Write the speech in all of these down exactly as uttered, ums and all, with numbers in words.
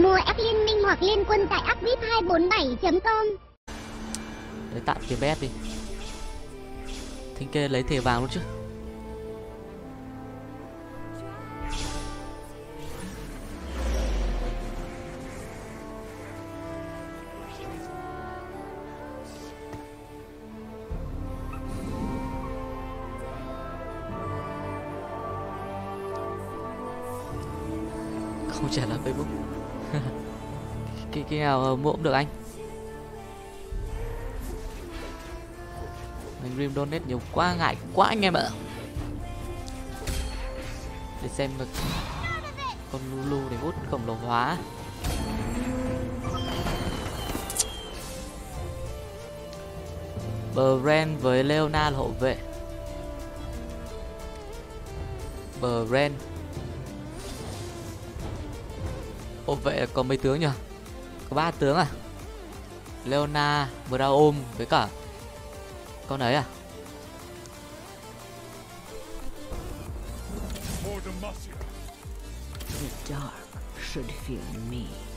mua app liên minh hoặc liên quân tại app vip hai bốn bảy chấm com. Đấy, tạm kiếm bé đi. Thinh kê lấy thẻ vàng luôn chứ. Không trả lời Facebook. Cái cái nào mua cũng được anh. Anh Rim donate nhiều quá, ngại quá anh em ạ. Để xem được con Lulu để hút khổng lồ hóa. Bren với Leona là hậu vệ. Bren hậu vệ có mấy tướng nhỉ? Có ba tướng à? Leona, Braum với cả con ấy à? The dark should fear me.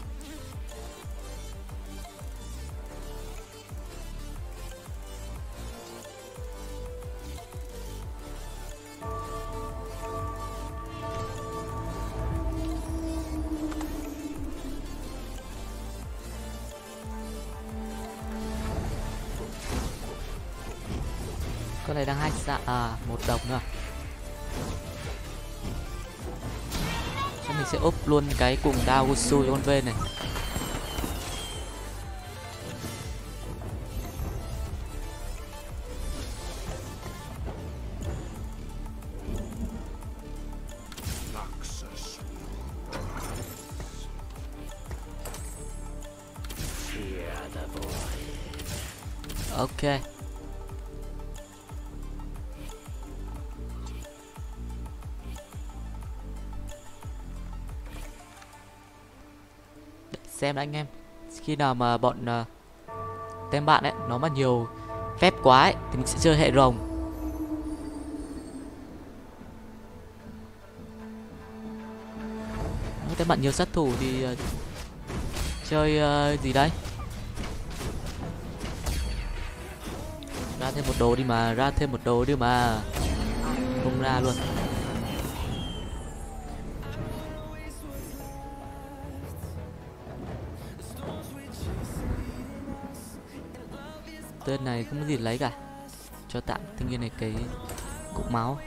Con này đang hai xạ à, một độc nữa. Chắc mình sẽ úp luôn cái cùng Dagusu cho con V này. Ok. Xem anh em, khi nào mà bọn uh, tem bạn ấy nó mà nhiều phép quá ấy, thì mình sẽ chơi hệ rồng. Nếu tem bạn nhiều sát thủ thì uh, chơi uh, gì đấy, ra thêm một đồ đi mà, ra thêm một đồ đi mà, không ra luôn. Tên này không có gì lấy cả, cho tạm thanh niên này cái cục máu.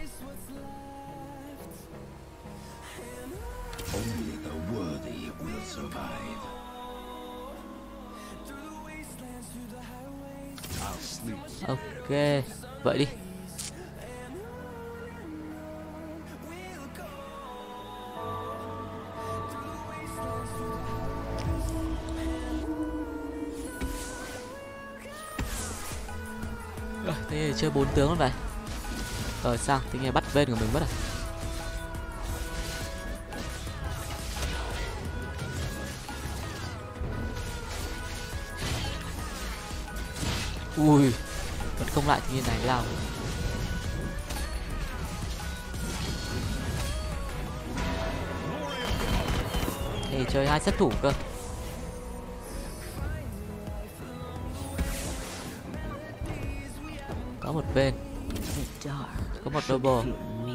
Ok, vậy đi. Rồi, thế chơi bốn tướng luôn vậy. Rồi sao? Thế nghe bắt ven của mình mất à? Ui, vẫn không lại thì như này nào. Thế chơi hai sát thủ cơ. Có một bên, có một double.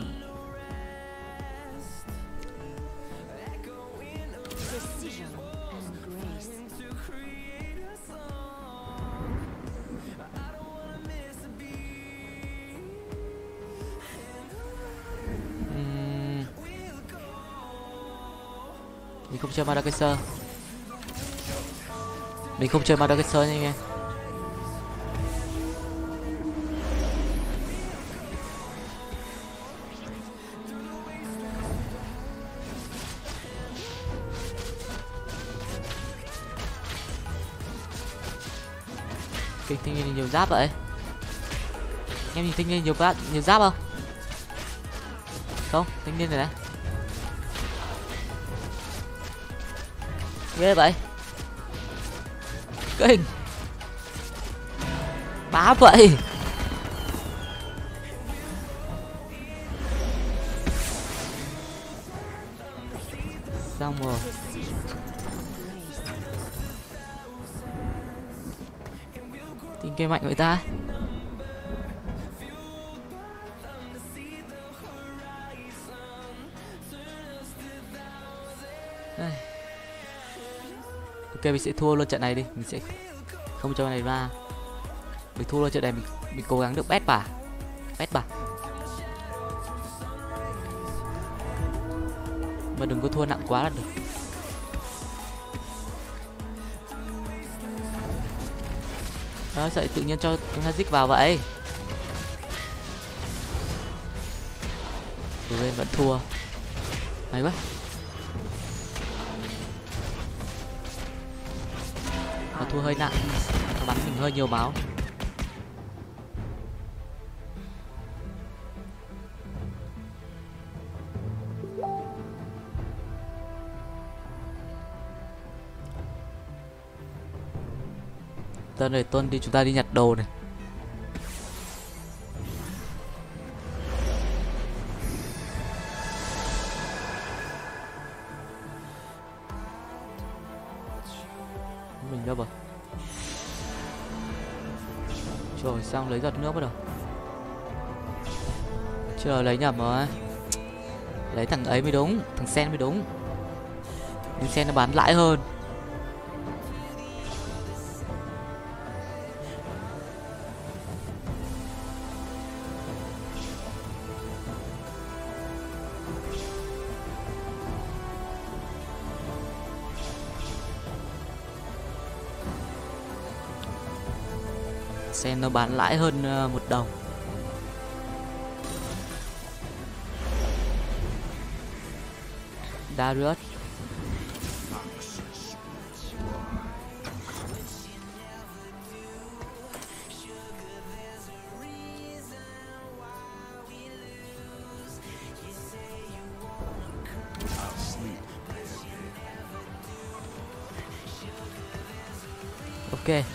uhm. Mình không chơi Madagascar. Mình không chơi Madagascar nha anh em. Cái thanh niên nhiều giáp vậy. Em nhìn thanh niên nhiều giáp, nhiều giáp không? Không, thanh niên này này. Ghê vậy. Kinh. Bá vậy. Xong rồi. Tình cây mạnh vậy ta. Đây. Ok, mình sẽ thua luôn trận này đi, mình sẽ không cho này ra. Mình thua luôn trận này, mình mình cố gắng được bét bà, bét bà. Mà đừng có thua nặng quá là được. Đó, sao tự nhiên cho chúng ta dích vào vậy? Rồi bên vẫn thua. Hay quá. Nó thua hơi nặng, nó bắn mình hơi nhiều máu. Tuần này tuần đi chúng ta đi nhặt đồ này. Mình đâu rồi? Trời, xong lấy giọt nước bắt đầu. Trời, lấy nhầm rồi. Lấy thằng ấy mới đúng, thằng Sen mới đúng. Nhưng Sen nó bán lãi hơn. Sen nó bán lãi hơn uh, một đồng. Darius. Ok.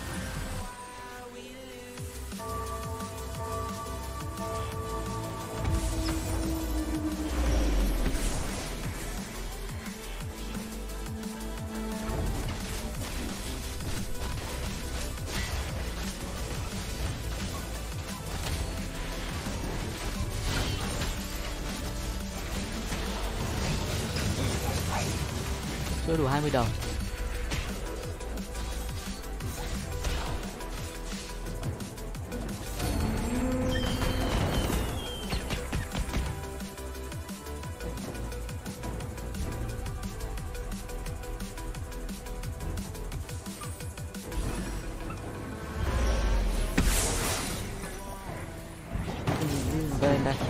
Chưa đủ hai mươi đồng. Bên đây.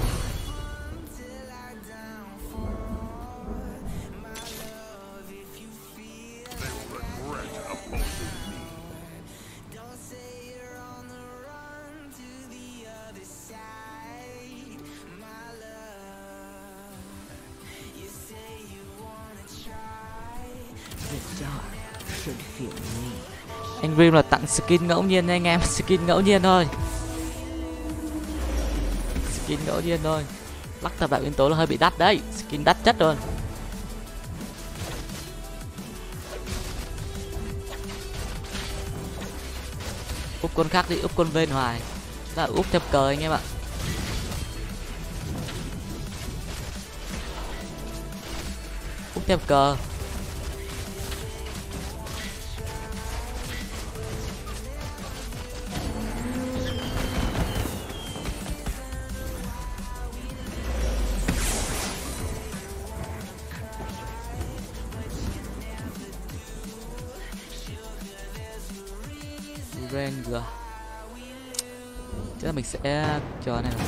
Anh Grim là tặng skin ngẫu nhiên nha anh em, skin ngẫu nhiên thôi. Skin ngẫu nhiên thôi. Lắc thập đại nguyên tố là hơi bị đắt đấy, skin đắt chất luôn. Úp con khác đi, úp con bên hoài. Là úp theo cờ anh em ạ. Úp theo cờ. Ranger. Chắc là mình sẽ cho này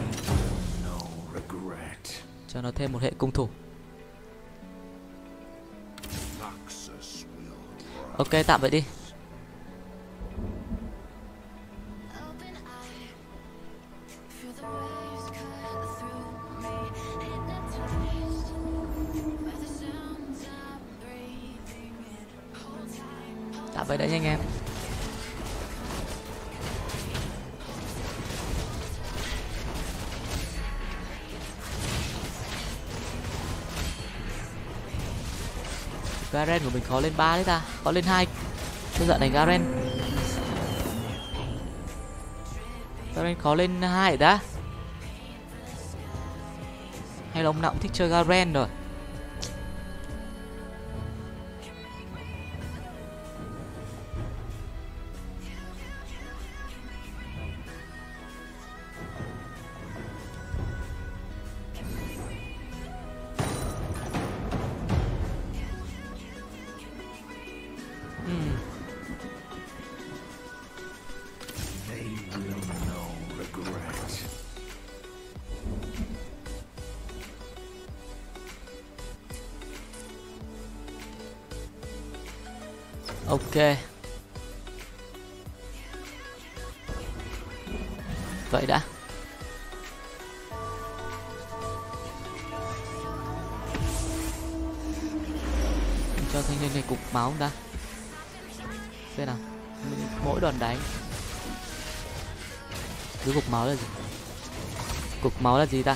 cho nó thêm một hệ cung thủ. Ok, tạm vậy đi. Tạm vậy đấy nha anh em. Garen của mình khó lên ba đấy ta, khó lên hai. Tôi dạo này Garen Garen khó lên hai đã. Hay là ông nào cũng thích chơi Garen rồi. Ok. Vậy đã. Mình cho thanh niên này cục máu không ta? Xem nào. Mỗi đòn đánh. Cái cục máu là gì? Cục máu là gì ta?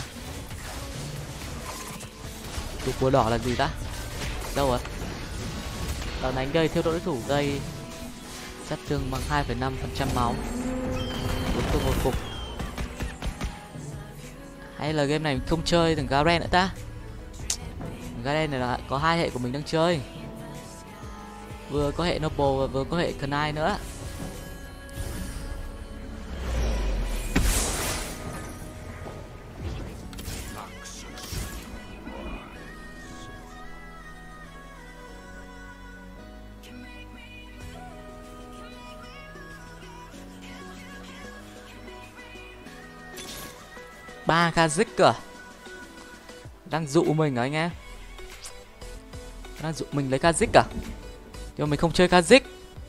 Cục búa đỏ là gì ta? Đâu rồi? Đòn đánh gây theo đối thủ gây sát thương bằng hai phẩy năm phần trăm máu. Bốn cùng một cục. Hay là game này mình không chơi thằng Garen nữa ta? Garen này là có hai hệ của mình đang chơi. Vừa có hệ Noble và vừa có hệ Knight nữa. Ba Kha'Zix cơ. Đang dụ mình à anh em? Đang dụ mình lấy Kha'Zix à? Nhưng mà mình không chơi Kha'Zix.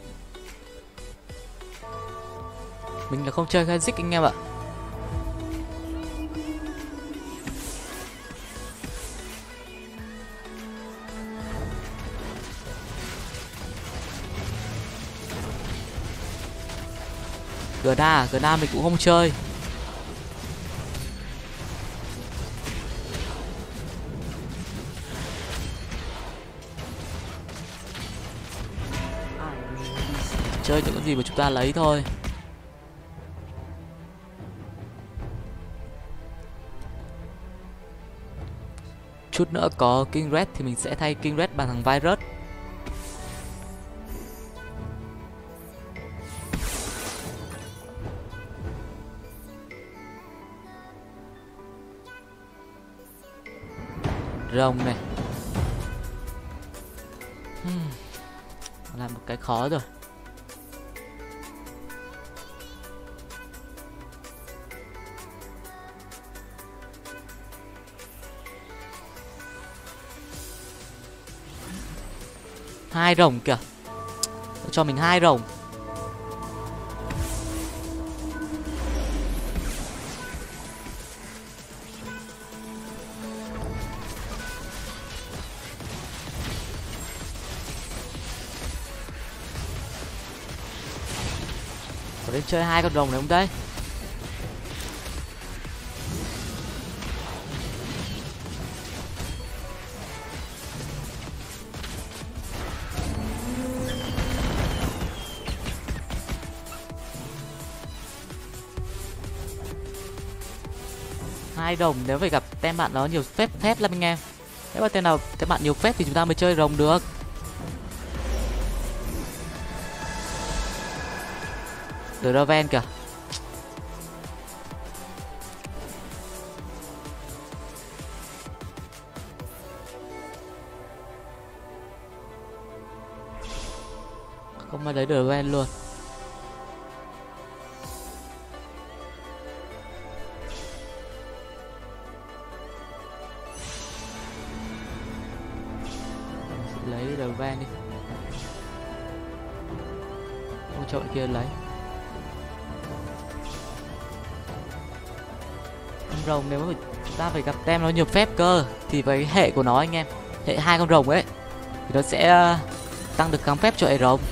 Mình là không chơi Kha'Zix anh em ạ. Gna, Gna mình cũng không chơi. Chơi những cái gì mà chúng ta lấy thôi. Chút nữa có King Red thì mình sẽ thay King Red bằng thằng Virus. Rồng này. Hmm. Làm một cái khó rồi. Hai rồng kìa. Cho mình hai rồng. Có đến chơi hai con rồng này không đây? Hai rồng nếu phải gặp tem bạn nó nhiều phép phép lắm anh em. Nếu mà tem nào tem bạn nhiều phép thì chúng ta mới chơi rồng được. Draven kìa. Không mà lấy Draven luôn. Lấy Draven đi. Không cho bạn kia lấy. Con rồng nếu mà ta phải gặp tem nó nhiều phép cơ thì với hệ của nó anh em, hệ hai con rồng ấy thì nó sẽ tăng được kháng phép cho hệ rồng.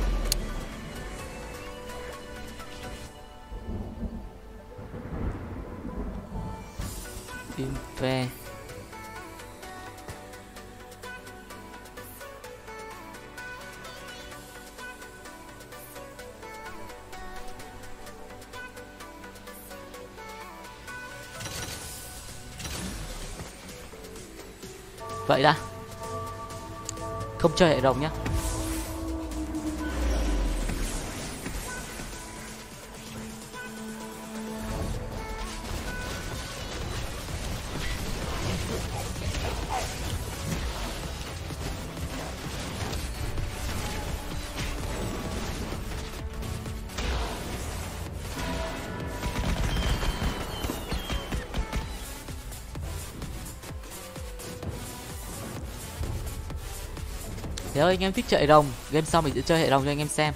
Infe. Vậy đã. Không chơi hệ rồng nhá. Nếu anh em thích chơi hệ rồng, game sau mình sẽ chơi hệ rồng cho anh em xem.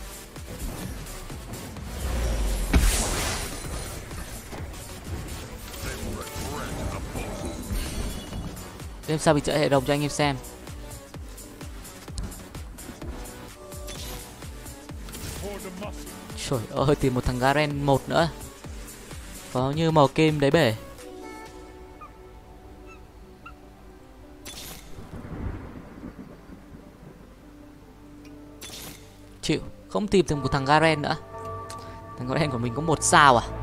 Game sau mình chơi hệ rồng cho anh em xem. Trời ơi, tìm một thằng Garen một nữa. Có như màu kim đấy bể. Chịu, không tìm được một thằng Garen nữa. Thằng Garen của mình có một sao à?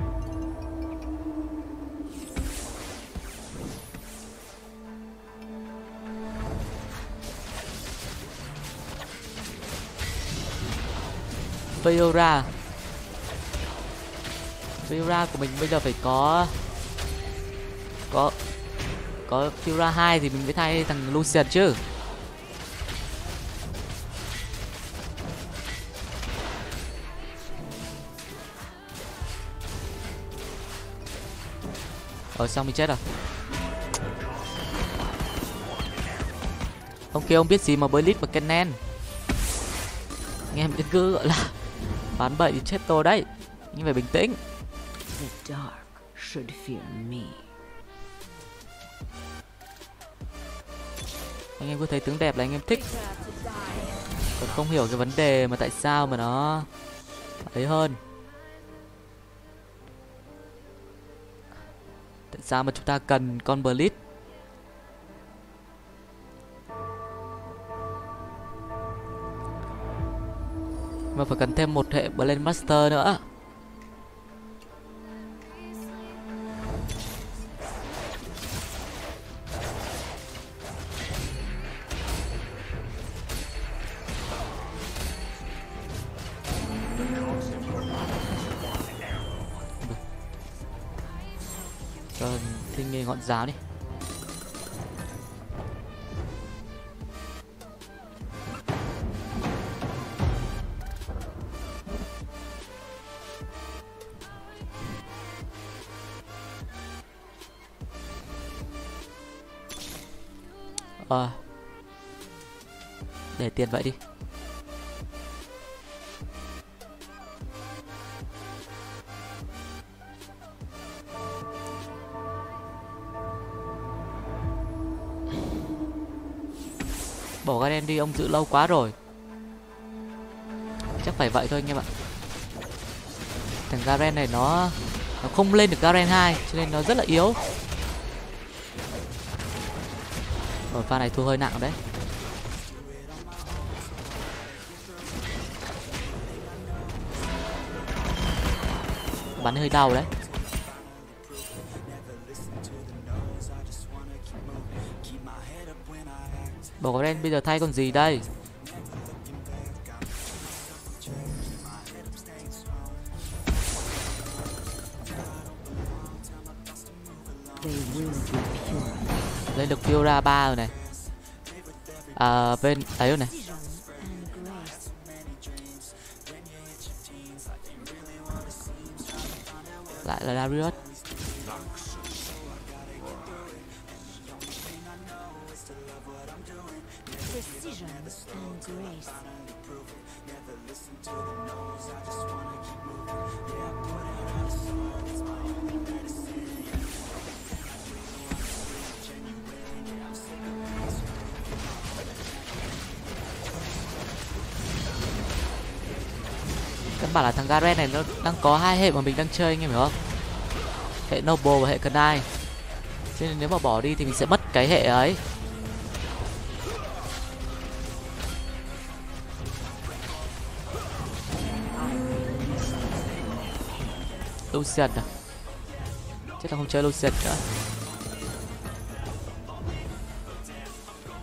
Fiora. Fiora của mình bây giờ phải có Có Có Fiora hai thì mình mới thay thằng Lucian chứ. Rồi xong mình chết rồi. Ông kia ông biết gì mà Blitz và Kennen. Anh em cứ gọi là bán bậy thì chết tôi đấy. Nhưng phải bình tĩnh. The dark should fear me. Anh em cứ thấy tướng đẹp là anh em thích. Còn không hiểu cái vấn đề mà tại sao mà nó ấy hơn. Tại sao mà chúng ta cần con Blitz. Mà phải cần thêm một hệ Blade Master nữa. Cho thiên nghề ngọn giáo đi. Ờ để tiền vậy đi. Bỏ Garen đi, ông giữ lâu quá rồi. Chắc phải vậy thôi anh em ạ. Thằng Garen này nó Nó không lên được Garen hai, cho nên nó rất là yếu. Ở pha này thua hơi nặng đấy. Bắn hơi đau đấy. Bỏ Garen bây giờ thay con gì đây? Lên được Fiora ba rồi này. À bên ấy rồi này. Lại là Darius. Căn bản là thằng Garen này nó đang có hai hệ mà mình đang chơi, anh em hiểu không? Hệ Noble và hệ Knight. Cho nên nếu mà bỏ đi thì mình sẽ mất cái hệ ấy. Lucian à? Chắc là không chơi Lucian nữa.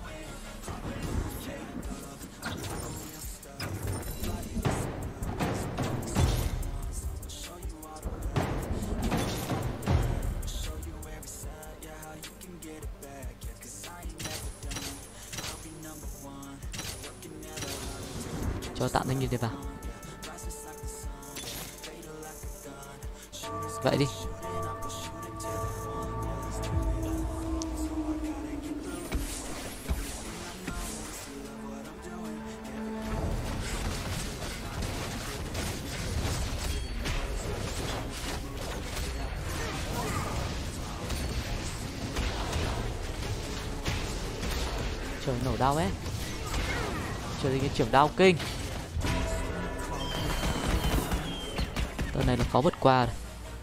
Cho tạo thanh niên đi vào. Vậy đi. Trời nổ đau ấy. Trời ơi, cái trưởng đau kinh. Tờ này là khó vượt qua rồi.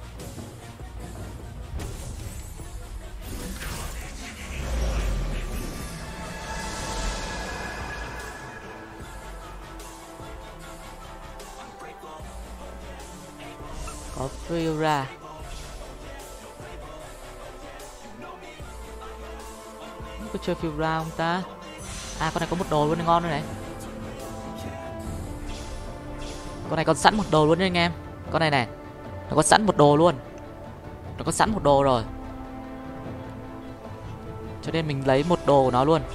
Có Fiora. Có chơi Fiora không ta? À, con này có một đồ luôn, ngon rồi này. Con này còn sẵn một đồ luôn đấy anh em. Con này này, nó có sẵn một đồ luôn. Nó có sẵn một đồ rồi. Cho nên mình lấy một đồ của nó luôn.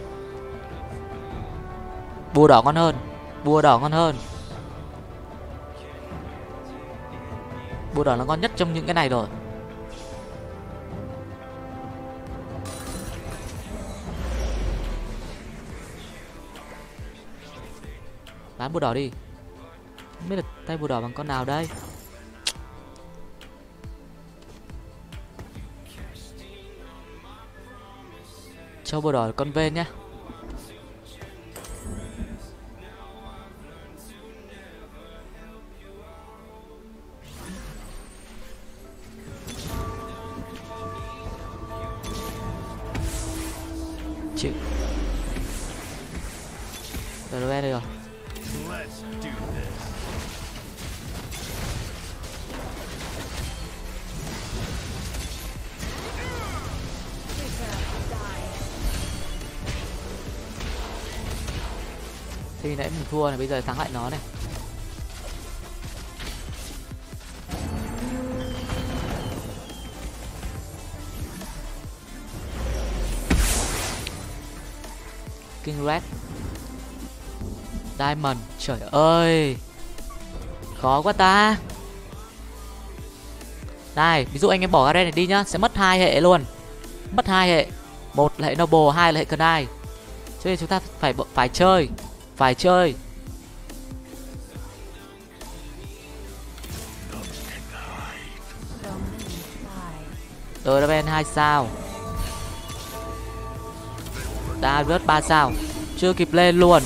Bùa đỏ ngon hơn. Bùa đỏ ngon hơn. Bùa đỏ là ngon nhất trong những cái này rồi. Bán bùa đỏ đi. Không biết là tay bùa đỏ bằng con nào đây. Cho bùa đỏ con ven nhá. Chịu. Rồi ven đây rồi. Thì nãy mình thua này, bây giờ thắng lại nó này. King Red Diamond, trời ơi. Khó quá ta. Này, ví dụ anh em bỏ Garen này đi nhá, sẽ mất hai hệ luôn. Mất hai hệ. Một là hệ Noble, hai là hệ Knight. Cho nên chúng ta phải phải chơi. Phải chơi. Draven hai sao. Darius ba sao. Chưa kịp lên luôn.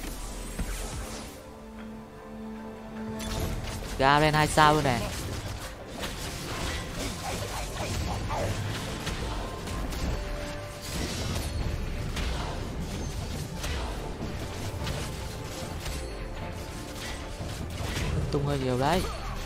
Garen hai sao luôn này. Tung hơi nhiều đấy.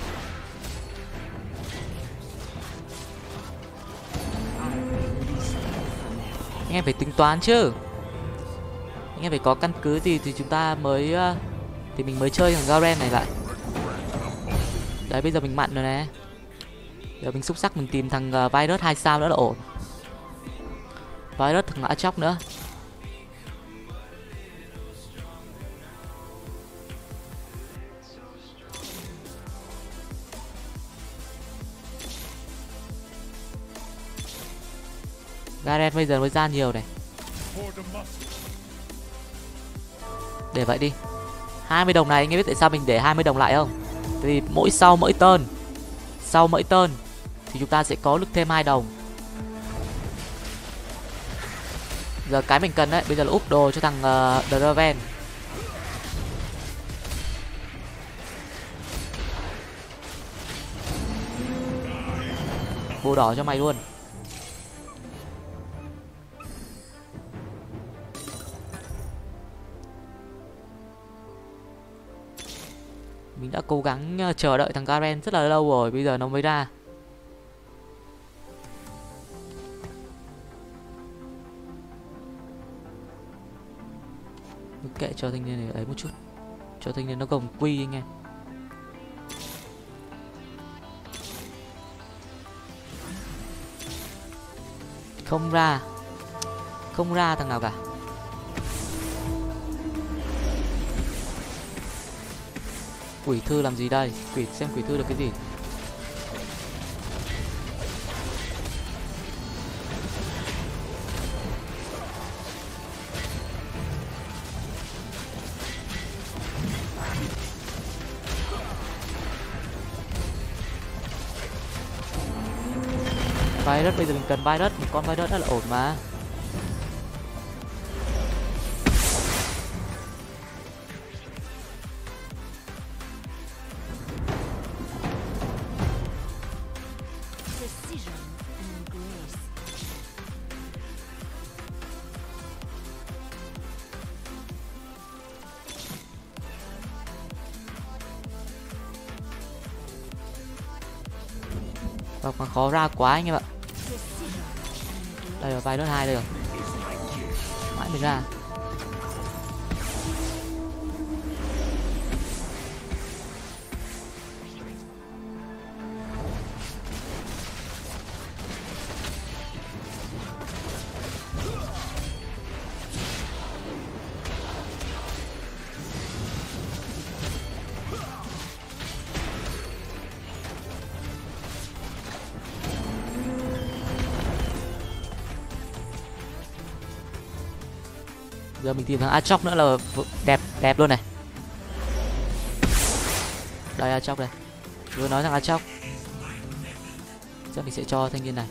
Anh em phải tính toán chứ. Anh em phải có căn cứ gì thì chúng ta mới uh, thì mình mới chơi thằng Garen này lại. Đấy, bây giờ mình mặn rồi nè. Giờ mình xúc sắc mình tìm thằng uh, Virus hai sao nữa là ổn. Virus thằng Mã Chóc nữa. Garen bây giờ mới ra nhiều này. Để vậy đi. hai mươi đồng này anh em biết tại sao mình để hai mươi đồng lại không? Thì mỗi sau mỗi turn, sau mỗi turn thì chúng ta sẽ có được thêm hai đồng. Giờ cái mình cần đấy, bây giờ là úp đồ cho thằng uh, Draven. Bùa đỏ cho mày luôn. Mình đã cố gắng chờ đợi thằng Garen rất là lâu rồi, bây giờ nó mới ra. Kệ cho thanh niên này ấy một chút. Cho thanh niên nó gồng quy anh em. Không ra. Không ra thằng nào cả. Quỷ thư làm gì đây? Quỷ xem quỷ thư được cái gì? Virus, bây giờ mình cần virus, một con virus rất là ổn mà. Precision and grace. Và còn khó ra quá anh em ạ. Precision and Đây là virus hai đây rồi. Mãi mới ra. Giờ mình tìm thằng Aatrox nữa là đẹp đẹp luôn này. Đây Aatrox đây. Vừa nói thằng Aatrox. Giờ mình sẽ cho thanh niên này.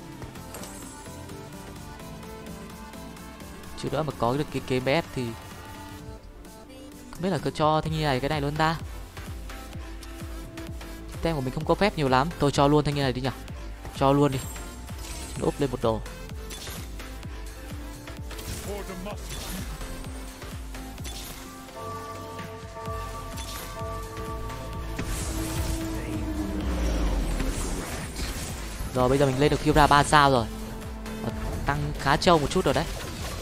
Chứ nữa mà có được cái kế bê ép thì không biết là cứ cho thanh niên này cái này luôn ta. Tem của mình không có phép nhiều lắm. Tôi cho luôn thanh niên này đi nhỉ. Cho luôn đi. Úp lên một đồ. Rồi bây giờ mình lên được Kira ba sao rồi. Tăng khá trâu một chút rồi đấy.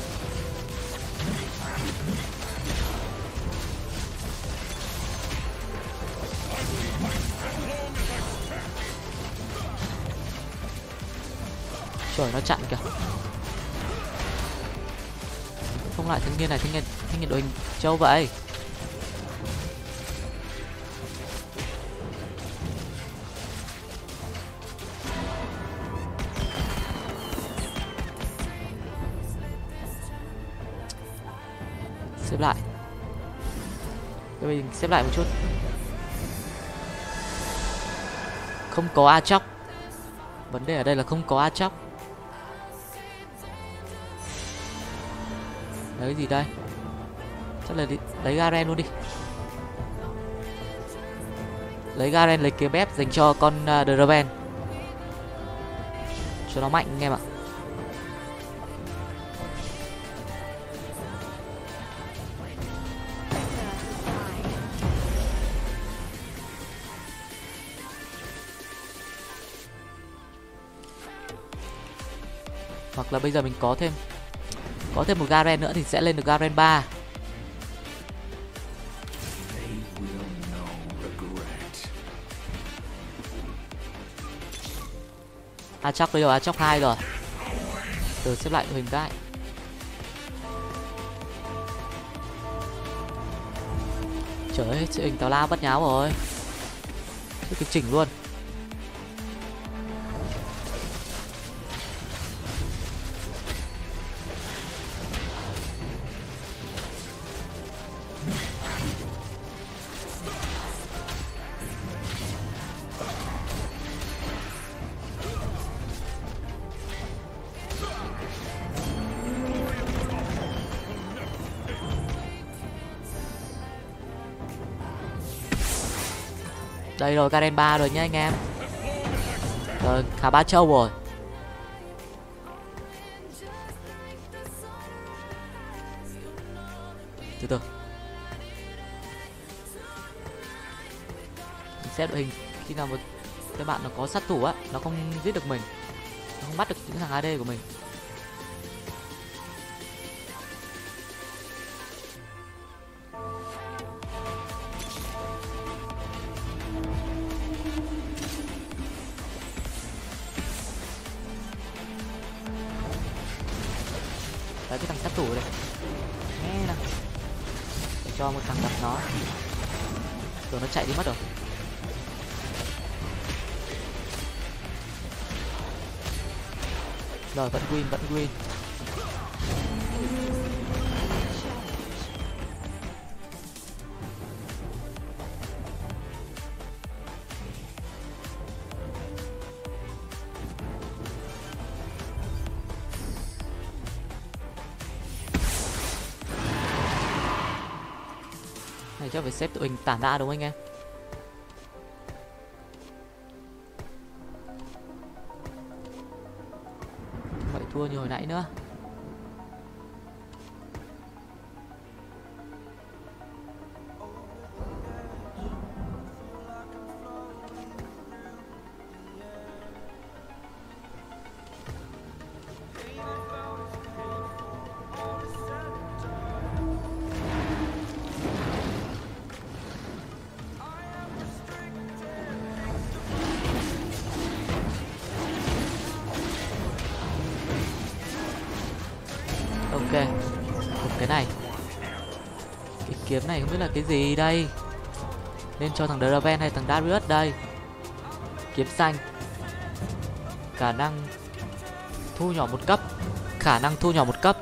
Trời, nó chặn kìa. Không lại thanh niên này, thanh niên thanh niên đội hình trâu vậy. Xếp lại. Bây giờ mình xếp lại một chút. Không có Aatrox. Vấn đề ở đây là không có Aatrox. Lấy gì đây? Chắc là đi, lấy Garen luôn đi. Lấy Garen, lấy kiếm ép dành cho con uh, Draven. Cho nó mạnh anh em ạ. Hoặc là bây giờ mình có thêm Có thêm một Garen nữa thì sẽ lên được Garen ba. Aatrox bây giờ Aatrox hai rồi. Từ xếp lại đội hình cái. Trời ơi, đội hình tào lao bắt nháo rồi. Chưa kịp chỉnh luôn. Đây rồi, Garen ba rồi nhá anh em. Rồi, khá bá châu rồi. Từ từ. Mình xếp đội hình khi nào một cái bạn nó có sát thủ á, nó không giết được mình, nó không bắt được những thằng a đê của mình. Đấy, cái thằng sát thủ này nghe nè, để cho một thằng đập nó. Rồi nó chạy đi mất rồi. Rồi vẫn green, vẫn green. Này chắc phải xếp tụi mình tản ra đúng không anh em? Vậy thua như hồi nãy nữa. Ok, một cái này. Cái kiếm này không biết là cái gì đây. Nên cho thằng Draven hay thằng Darius đây. Kiếm xanh. Khả năng thu nhỏ một cấp. Khả năng thu nhỏ một cấp.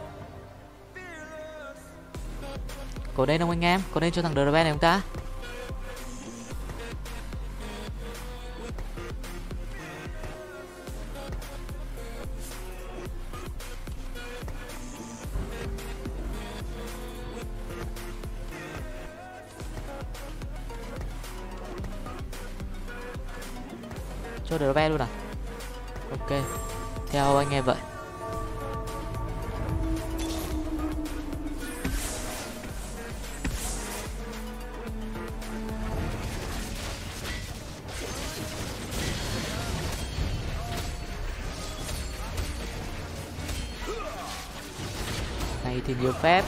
Có nên không anh em? Có nên cho thằng Draven này không ta? Cho Draven luôn à? Ok, theo anh em vậy. Này thì nhiều phép.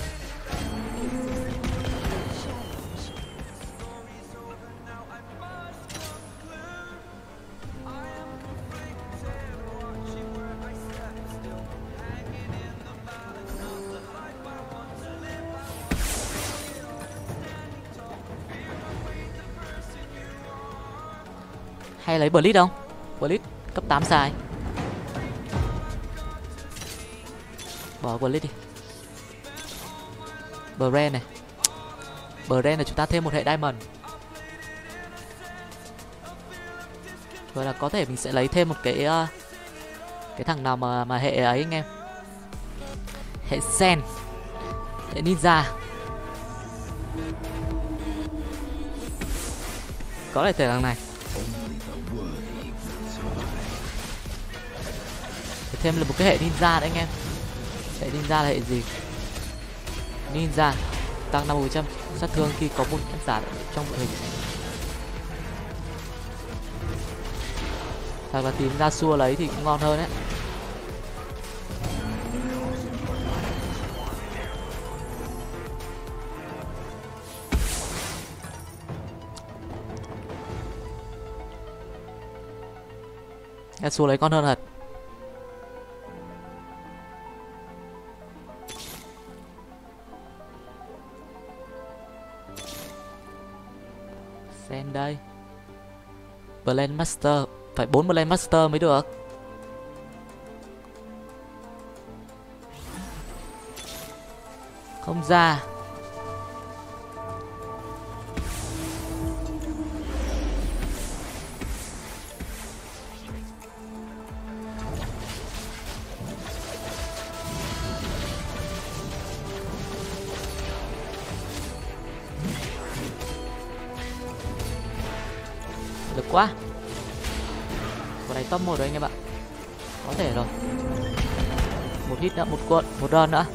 Hay lấy Blitz không? Blitz cấp tám xài. Bỏ Blitz đi. Brand này. Brand là chúng ta thêm một hệ Diamond. Rồi là có thể mình sẽ lấy thêm một cái uh, cái thằng nào mà mà hệ ấy anh em. Hệ Sen. Hệ Ninja. Có thể thể thằng này. Thêm là một cái hệ ninja đấy anh em. Hệ ninja là hệ gì? Ninja tăng năm mươi phần trăm sát thương khi có một khán giả trong đội hình. Hoặc là tìm ra xua lấy thì cũng ngon hơn đấy. Ra xua lấy con hơn thật. Sen đây. Blend Master. Phải bốn Blend Master mới được. Không ra. Được quá. Con này top một rồi anh em ạ. Có thể rồi. Một hit nữa, một cuộn, một run nữa.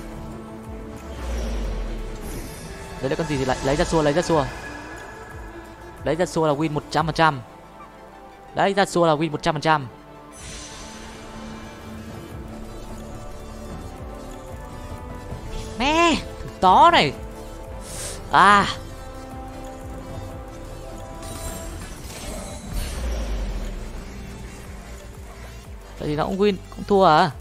Đấy là con gì thì lại lấy ra xua, lấy ra xua. Lấy ra xua là win một trăm phần trăm. Đấy, ra xua là win một trăm phần trăm. Mẹ, tó này. À. Tại vì nó cũng win, cũng thua à.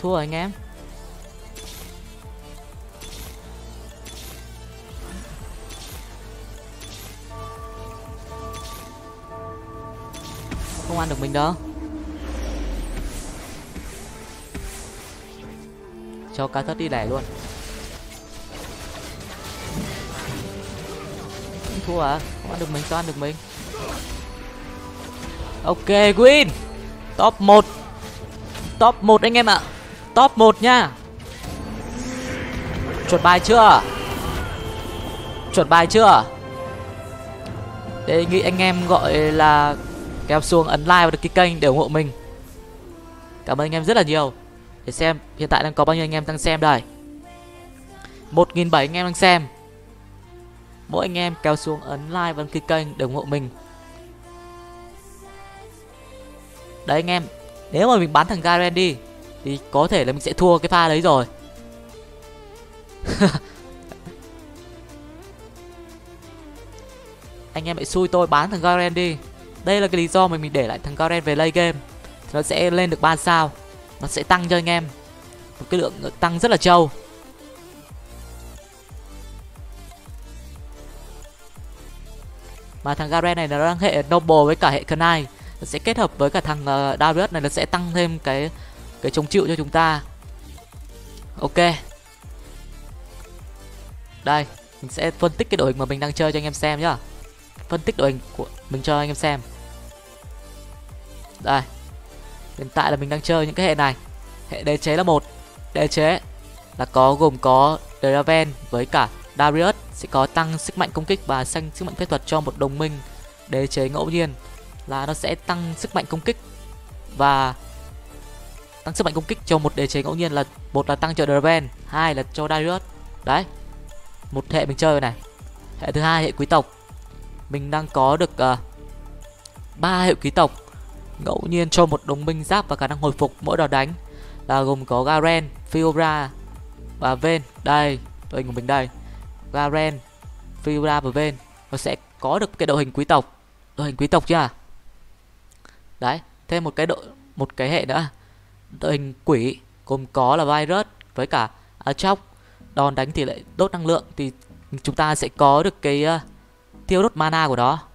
Thua rồi anh em. Không ăn được mình đâu. Cho cá thất đi lẻ luôn. Thua à? Không ăn được mình, sao ăn được mình? Ok, win. Top một. Top một anh em ạ. Top một nha. Chuẩn bài chưa? Chuẩn bài chưa? Đề nghị anh em gọi là kéo xuống ấn like và đăng ký kênh để ủng hộ mình. Cảm ơn anh em rất là nhiều. Để xem hiện tại đang có bao nhiêu anh em đang xem đây. một nghìn bảy trăm anh em đang xem. Mỗi anh em kéo xuống ấn like và đăng ký kênh để ủng hộ mình. Đấy anh em, nếu mà mình bắn thằng Garen đi thì có thể là mình sẽ thua cái pha đấy rồi. Anh em hãy xui tôi bán thằng Garen đi. Đây là cái lý do mà mình để lại thằng Garen về late game. Nó sẽ lên được ba sao. Nó sẽ tăng cho anh em một cái lượng tăng rất là trâu. Mà thằng Garen này nó đang hệ Noble với cả hệ Knight. Nó sẽ kết hợp với cả thằng uh, Darius này, nó sẽ tăng thêm cái cái chống chịu cho chúng ta. Ok. Đây, mình sẽ phân tích cái đội hình mà mình đang chơi cho anh em xem nhá. Phân tích đội hình của mình cho anh em xem. Đây. Hiện tại là mình đang chơi những cái hệ này. Hệ đế chế là một. Đế chế là có gồm có Draven với cả Darius, sẽ có tăng sức mạnh công kích và xanh sức mạnh phép thuật cho một đồng minh đế chế ngẫu nhiên, là nó sẽ tăng sức mạnh công kích và tăng sức mạnh công kích cho một đế chế ngẫu nhiên, là một là tăng cho Draven, hai là cho Darius. Đấy, một hệ mình chơi này. Hệ thứ hai hệ quý tộc, mình đang có được ba uh, hệ quý tộc ngẫu nhiên cho một đồng minh giáp và khả năng hồi phục mỗi đòn đánh, là gồm có Garen, Fiora và Vayne. Đây, đội hình của mình đây. Garen, Fiora và Vayne. Nó sẽ có được cái đội hình quý tộc. Đội hình quý tộc chưa? Đấy, thêm một cái đội một cái hệ nữa. Đội hình quỷ gồm có là Virus với cả Aatrox. Đòn đánh tỷ lệ đốt năng lượng thì chúng ta sẽ có được cái uh, tiêu đốt mana của nó.